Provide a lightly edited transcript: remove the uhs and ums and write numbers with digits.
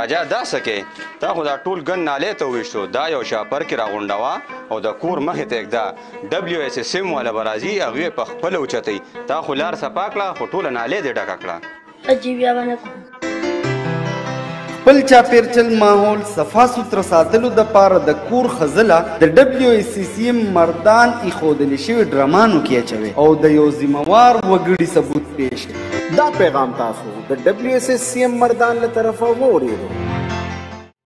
راجا دا سکه تا خو دا ټول ګن نالې ته وویشتو دا یو شاپر کې راغونډوه او د کور مخې ته ږده WSSM والا به راځي هغوی یې په خپله اوچتوي تا خو لار صفا کړه خو ټوله نالې دې ډکه کړه اجي بیا به نه کوم خپل چاپیرچل ماحول صفا سوتره ساتلو دپاره د کور ښځله د WSCM مردان ایښودلې شوي ډرامانو کې اچوي او د یو ذمهوار وګړي ثبوت پیش کوي. دا پیغام تاسو د WSCM مردان له طرفه واورېدو.